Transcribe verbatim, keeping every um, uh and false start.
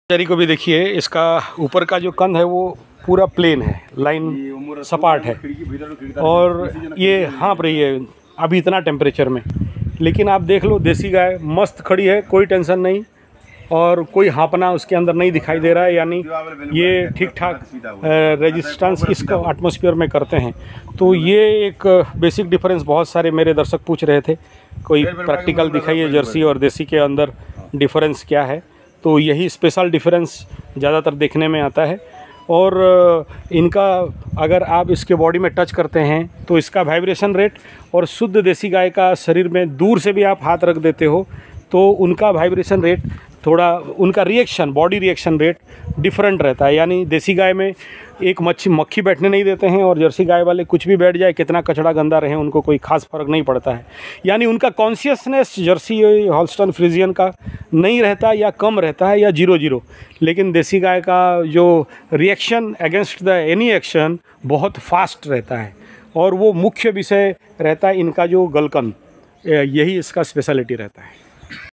चरी को भी देखिए, इसका ऊपर का जो कंद है वो पूरा प्लेन है, लाइन सपाट है और ये हाँप रही है अभी इतना टेम्परेचर में। लेकिन आप देख लो, देसी गाय मस्त खड़ी है, कोई टेंशन नहीं और कोई हाँपना उसके अंदर नहीं दिखाई दे रहा है, यानी ये ठीक ठाक रेजिस्टेंस इसको एटमॉस्फेयर में करते हैं। तो ये एक बेसिक डिफरेंस बहुत सारे मेरे दर्शक पूछ रहे थे, कोई प्रैक्टिकल दिखाइए जर्सी और देसी के अंदर डिफरेंस क्या है। तो यही स्पेशल डिफरेंस ज़्यादातर देखने में आता है। और इनका अगर आप इसके बॉडी में टच करते हैं तो इसका वाइब्रेशन रेट और शुद्ध देसी गाय का शरीर में दूर से भी आप हाथ रख देते हो तो उनका वाइब्रेशन रेट थोड़ा, उनका reaction, body reaction rate different रहता है। यानी देसी गाय में एक मच्छी मक्खी बैठने नहीं देते हैं और जर्सी गाय वाले कुछ भी बैठ जाए, कितना कचड़ा गंदा रहे, उनको कोई खास फर्क नहीं पड़ता है। यानी उनका कॉन्शियसनेस जर्सी हॉल्स्टन फ्रीजियन का नहीं रहता या कम रहता है या जीरो जीरो। लेकिन देसी गाय का जो reaction against the any action बहुत फास्ट रहता है और वो मुख्य विषय रहता है इनका जो गलकन, यही इसका स्पेशलिटी रहता है।